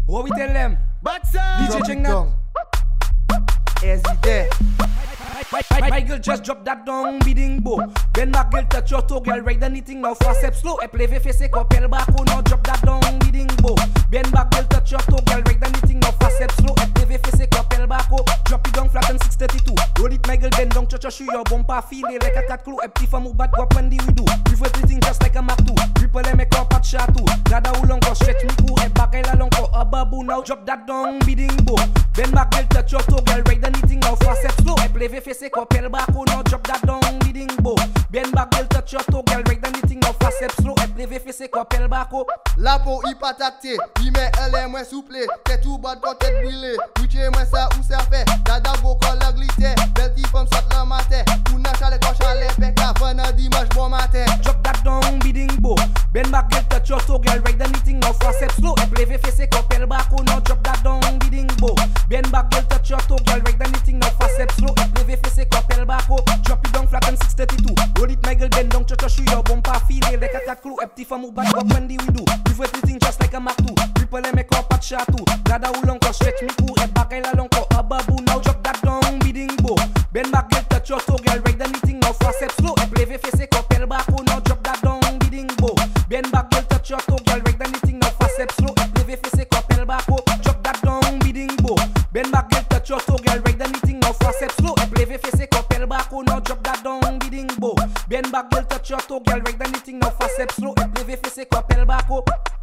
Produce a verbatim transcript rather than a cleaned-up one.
What we tell them? But sir, D J Cheng now. Ezzy there. My girl just drop that down, bidding bow. Ben ma girl touch your toe, girl ride anything now. Fast step slow, et play face kopel bako now. Drop that down, bidding bow. Ben ma girl touch your toe, girl ride anything now. Fast step slow, et play face kopel bako. Drop it down flat and six thirty-two. Roll it, my girl bend down, touch your shoe, your bumper feel it like a cat claw. Et petit femme ou bat go up when we do. Prefer everything just like a Mac two. Ripple and make up at shatou. Gada ou long go stretch me cool, et back la long go a babu now. Drop that down, bidding bow. Ben ma girl touch your toe, girl ride anything now. Fast step slow, et play face kopel bako now. Drop that down, bidding bow. Ben back girl touch your toe, girl ride anything now. Fast step slow, et play face kopel bako. La peau y patate, y met elle est moins souple. T'es tout bas quand t'es brûlé. Boucher moi ça ou ça fait. Dada beaucoup la glissé. Belle qui femme saute le matin. Ou n'a chalet quand chalet pek avant un dimanche bon matin. Drop that down, bidding bow. Ben back girl touch your toe, girl ride anything now. Fast step slow, et play face kopel bako now. Drop that down, bidding bow. Ben back girl touch your toe, girl ride anything now. Fast step slow, et play face kopel bako. Drop it down flat and six thirty-two. Roll it, my girl bend down, touch your shoe, your bumper feel it like a cat claw. Et petit femme ou bat go up when we do. Prefer everything just like a Mac two. Ripple and make up at shatou. Gada ou long go stretch me cool, et back la long go a babu now. Drop that down, bidding bow. Ben back girl touch your toe, girl ride anything now. Fast step slow, et play face kopel bako now. Drop that down, bidding bow. Ben back girl touch your toe, girl ride anything now. Fast step slow, et play face kopel bako. Drop that down, bidding bow. Ben back girl touch your toe, girl ride anything now. Fast step slow, et play face kopel bako now. Drop that down, bidding bow. Ben back girl touch your toe, girl ride anything now. Fast step slow, et play face kopel bako.